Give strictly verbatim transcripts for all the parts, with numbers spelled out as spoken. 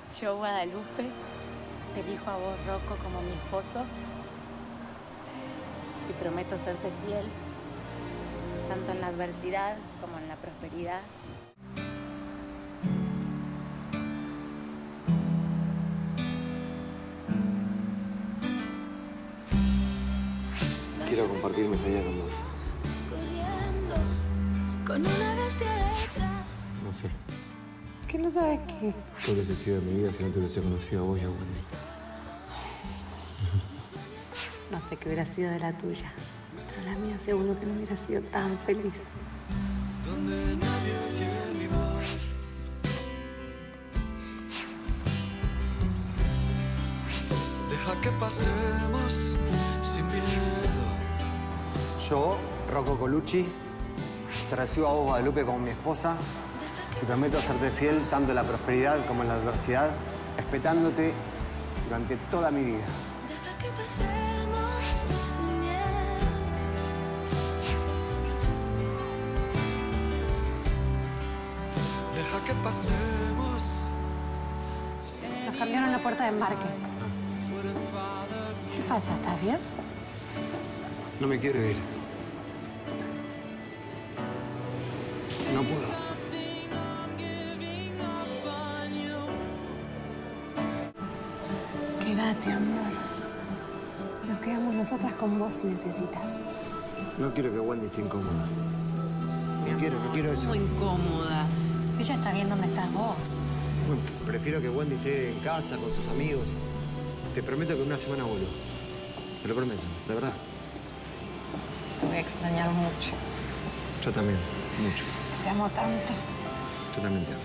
Yo, Guadalupe, te elijo a vos, Rocco, como mi esposo y prometo serte fiel, tanto en la adversidad como en la prosperidad. Quiero compartir mi día con vos. Con una bestia detrás. No sé. ¿Qué no sabes qué? ¿Qué hubiese sido de mi vida si no te hubiese conocido a vos y a Wendy? No sé qué hubiera sido de la tuya. Pero la mía seguro que no hubiera sido tan feliz. Donde nadie oye mi voz. Deja que pasemos sin miedo. Yo, Rocco Colucci, te recibo a vos, Guadalupe, como mi esposa y prometo serte fiel tanto en la prosperidad como en la adversidad, respetándote durante toda mi vida. Deja que pasemos sin miedo. Deja que pasemos sin miedo. Nos cambiaron la puerta de embarque. ¿Qué pasa? ¿Estás bien? No me quiero ir. No puedo. Quédate, amor. Nos quedamos nosotras con vos si necesitas. No quiero que Wendy esté incómoda. No quiero, no quiero eso. Muy incómoda. Ella está bien donde estás vos. Bueno, prefiero que Wendy esté en casa con sus amigos. Te prometo que en una semana vuelvo. Te lo prometo, de verdad. Te voy a extrañar mucho. Yo también, mucho. Te amo tanto. Yo también te amo.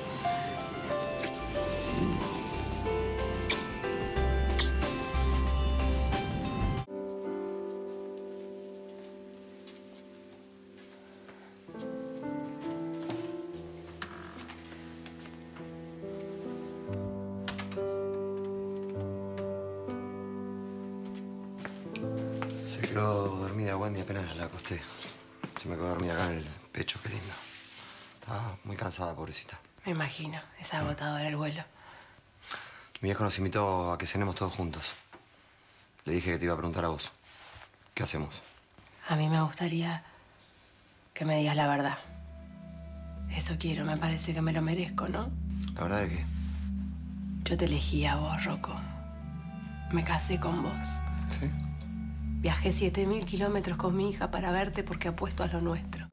Se quedó dormida Wendy apenas la acosté. Se me quedó dormida acá en el pecho, qué lindo. Estaba muy cansada, pobrecita. Me imagino. Es agotador el vuelo. Mi viejo nos invitó a que cenemos todos juntos. Le dije que te iba a preguntar a vos. ¿Qué hacemos? A mí me gustaría que me digas la verdad. Eso quiero. Me parece que me lo merezco, ¿no? ¿La verdad de qué? Yo te elegí a vos, Rocco. Me casé con vos. ¿Sí? Viajé siete mil kilómetros con mi hija para verte porque apuesto a lo nuestro.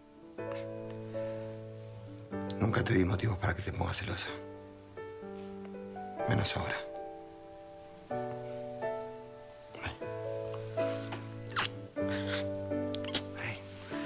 Nunca te di motivos para que te pongas celosa. Menos ahora. Ay. Ay.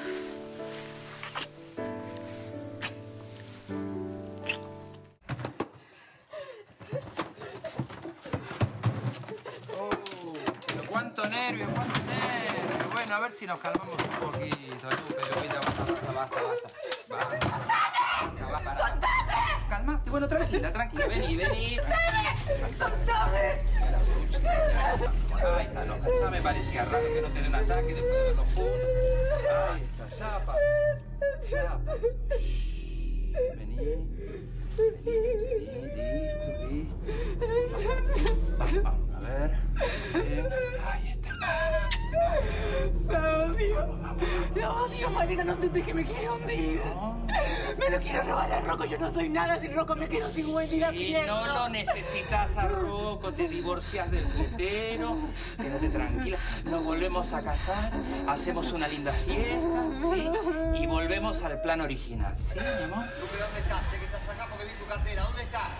Oh, pero cuánto nervio, cuánto nervio. Bueno, a ver si nos calmamos un poquito, Lupe, Lupita, basta, basta, basta, basta. ¡Soltame! ¡Soltame! Calmate, bueno, tranquila, tranquila. Vení, vení. ¡Soltame! Ahí está, no, ya me parecía raro que no te dé un ataque después de verlos juntos. Ahí está, ya pasó. Ya pasó. Shh. Vení. Vení, listo, listo. Vamos, vamos, a ver. Bien. Ahí está. La odio. La odio, Malena. No entendés que me quiere hundir. No. Me lo quiero robar a Rocco. Yo no soy nada sin Rocco. Me quedo sin Wendy, la Y pierdo. no lo necesitas a Rocco, te divorcias del fletero, quédate tranquila, nos volvemos a casar, hacemos una linda fiesta, ¿sí? Y volvemos al plan original, ¿sí, mi amor? Lupe, ¿dónde estás? Sé que estás acá porque vi tu cartera. ¿Dónde estás?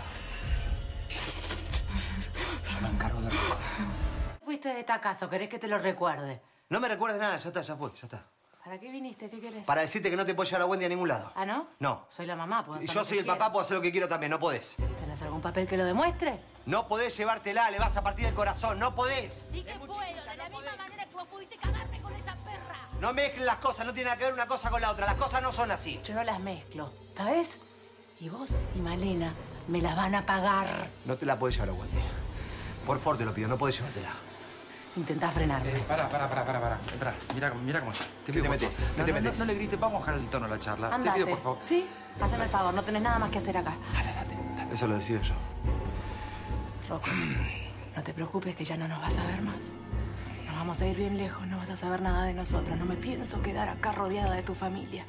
Yo me encargo de Rocco. Fuiste de esta casa. ¿Querés que te lo recuerde? No me recuerdes nada, ya está, ya fue, ya está. ¿Para qué viniste? ¿Qué querés? Para decirte que no te puedo llevar a Wendy a ningún lado. ¿Ah, no? No. Soy la mamá, puedo hacer Yo lo soy que el papá, quiera. puedo hacer lo que quiero también, no podés. ¿Tenés algún papel que lo demuestre? No podés llevártela, le vas a partir el corazón, no podés. Sí que puedo, de la misma manera que vos pudiste cagarme con esa perra. No mezclen las cosas, no tiene nada que ver una cosa con la otra, las cosas no son así. Yo no las mezclo, ¿sabes? Y vos y Malena me la van a pagar. No te la podés llevar a Wendy. Por favor te lo pido, no podés llevártela. Intentá frenarme. Eh, pará, pará, pará, pará, pará. Pará, mira, mira cómo está. Te pido, te por metés? favor. ¿Qué No, te no, no, metés? no le grites, vamos a bajar el tono de la charla. Andate. Te pido, por favor. ¿Sí? Haceme el favor, no tenés nada más que hacer acá. Dale, date, date. Eso lo decido yo. Rocco, no te preocupes que ya no nos vas a ver más. Nos vamos a ir bien lejos, no vas a saber nada de nosotros. No me pienso quedar acá rodeada de tu familia.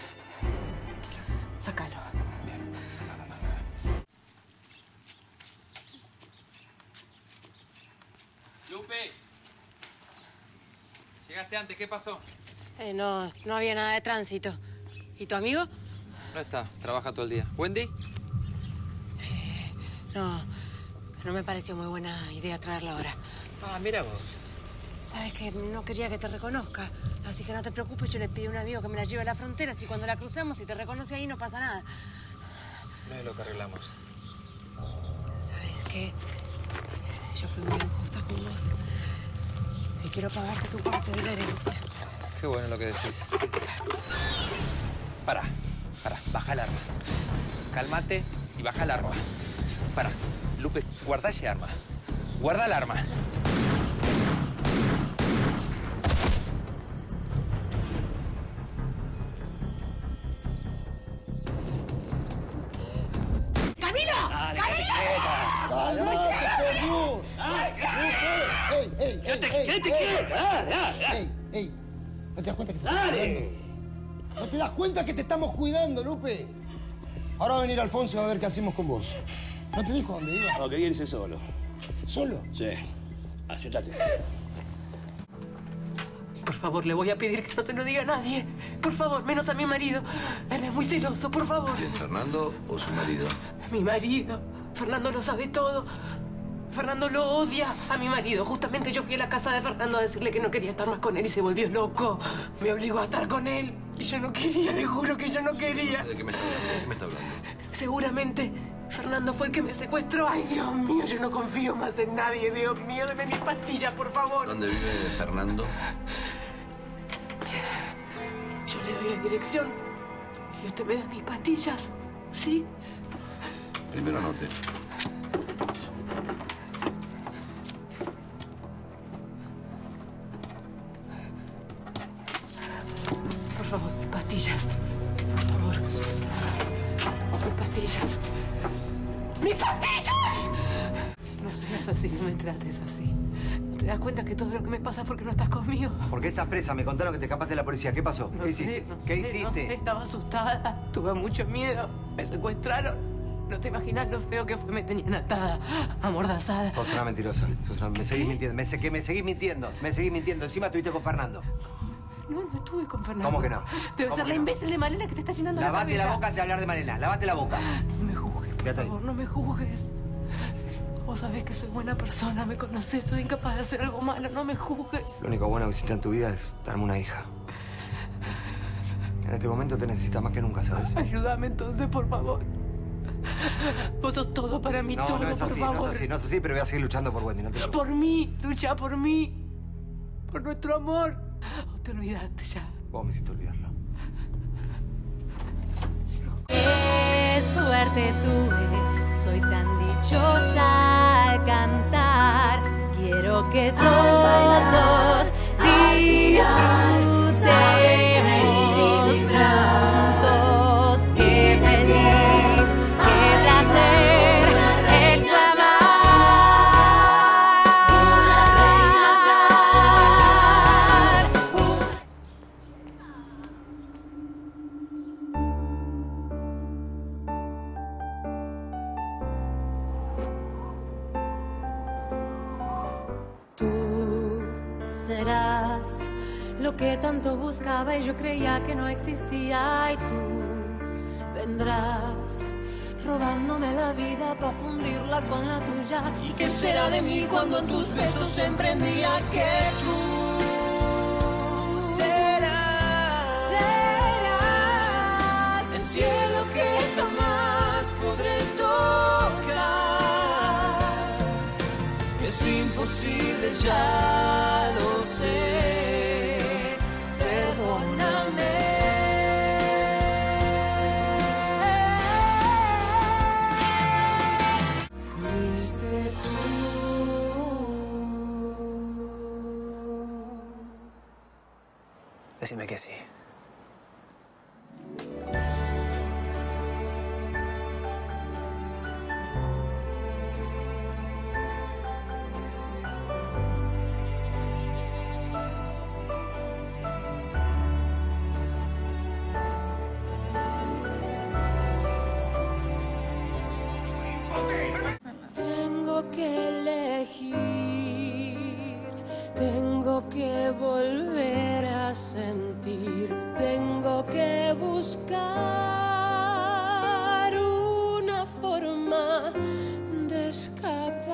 Sácalo. Lupe. Llegaste antes, ¿qué pasó? Eh, no, no había nada de tránsito. ¿Y tu amigo? No está, trabaja todo el día. ¿Wendy? Eh, no, no me pareció muy buena idea traerla ahora. Ah, mira vos. Sabes que no quería que te reconozca, así que no te preocupes, yo le pedí a un amigo que me la lleve a la frontera. Si cuando la cruzamos, si te reconoce ahí, no pasa nada. No es lo que arreglamos. ¿Sabes qué? Yo fui muy injusta con vos y quiero pagarte tu parte de la herencia. Qué bueno lo que decís. Pará, pará, baja el arma. Cálmate y baja el arma. Pará, Lupe, guarda ese arma. Guarda el arma. ¡Ey, ey, ey! ¿Qué te quiere? ¡Ey, ey! ¿No te das cuenta que te estamos cuidando? ¿No te das cuenta que te estamos cuidando, Lupe? Ahora va a venir Alfonso y va a ver qué hacemos con vos. ¿No te dijo dónde ibas? No, quería irse solo. ¿Solo? Sí. Acétate. Por favor, le voy a pedir que no se lo diga a nadie. Por favor, menos a mi marido. Él es muy celoso, por favor. ¿Quién, Fernando o su marido? Mi marido. Fernando lo sabe todo. Fernando lo odia a mi marido. Justamente yo fui a la casa de Fernando a decirle que no quería estar más con él y se volvió loco. Me obligó a estar con él y yo no quería, le juro que yo no quería. No sé de qué me está hablando, ¿de qué me está hablando? Seguramente Fernando fue el que me secuestró. Ay, Dios mío, yo no confío más en nadie. Dios mío, deme mis pastillas, por favor. ¿Dónde vive Fernando? Yo le doy la dirección y usted me da mis pastillas, ¿sí? Primero anote. Por favor, mis pastillas. Por favor. Mis pastillas. ¡Mis pastillas! No seas así, no me trates así. ¿No te das cuenta que todo lo que me pasa es porque no estás conmigo? ¿Por qué estás presa? Me contaron que te escapaste de la policía. ¿Qué pasó? No ¿Qué sé, hiciste? no ¿Qué sé, hiciste? no sé, estaba asustada. Tuve mucho miedo. Me secuestraron. No te imaginas lo feo que fue. Me tenían atada, amordazada. Sos una mentirosa. Sos una... Me seguís mintiendo. Me, sé que me seguís mintiendo. Me seguís mintiendo. Encima estuviste con Fernando. No, no estuve con Fernando. ¿Cómo que no? Debe ¿Cómo ser que la no? imbécil de Malena que te está llenando la cabeza. Lavate la boca antes de hablar de Malena. Lavate la boca. No me juzgues, por Fíjate ahí. favor, no me juzgues. Vos sabés que soy buena persona, me conocés, soy incapaz de hacer algo malo, no me juzgues. Lo único bueno que hiciste en tu vida es darme una hija. En este momento te necesitas más que nunca, ¿sabes? Ayúdame entonces, por favor. Vos sos todo para mí, No, todo, no es por así, favor. no es así, no es así, pero voy a seguir luchando por Wendy, no te preocupes. Por mí, lucha por mí. Por nuestro amor. ¿O te olvidaste ya? Vos me hiciste olvidarlo. Qué suerte tuve, soy tan dichosa al cantar. Quiero que todos disfrutemos juntos. Qué feliz, qué placer exclamar. Tú serás lo que tanto buscaba y yo creía que no existía, y tú vendrás robándome la vida para fundirla con la tuya. ¿Y qué será de mí cuando en tus besos emprendía que tú serás, serás el cielo que jamás podré tocar? Es imposible, ya lo sé, perdóname. Fuiste tú. Decime que sí. Tengo que elegir, tengo que volver a sentir, tengo que buscar una forma de escapar.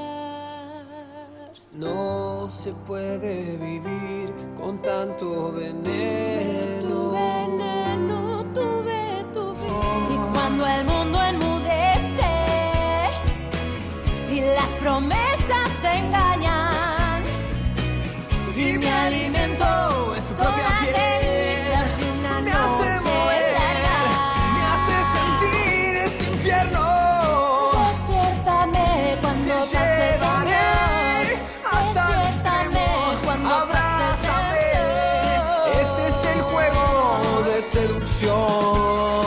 No se puede vivir con tanto veneno. Tu veneno, tuve, tuve. Y cuando el mundo enmudece y las promesas se engañan Y mi alimento es su propia piel. Me hace mover, me hace sentir este infierno. Despiértame cuando pase el dolor. Despiértame cuando pase el Abrázame. Este es el juego de seducción.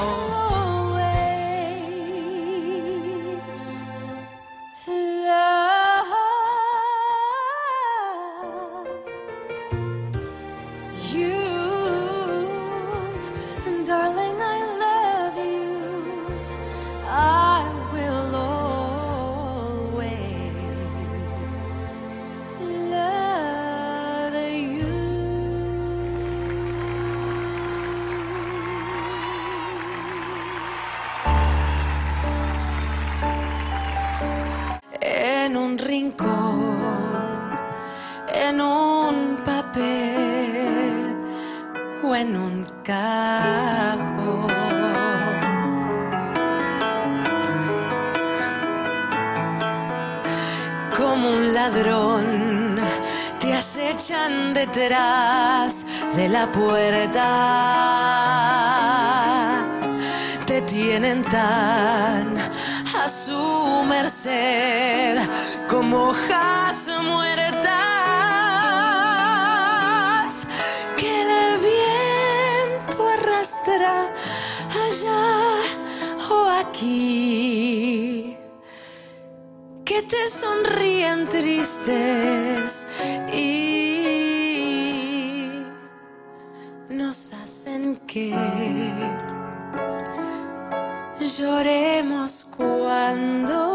Always love you, darling. I love you. I will always love you. En un rincón, en un papel o en un cajón. Como un ladrón te acechan detrás de la puerta. Te tienen tan a su merced como hojas muertas que el viento arrastra allá o aquí, que te sonríen tristes y nos hacen que lloremos cuando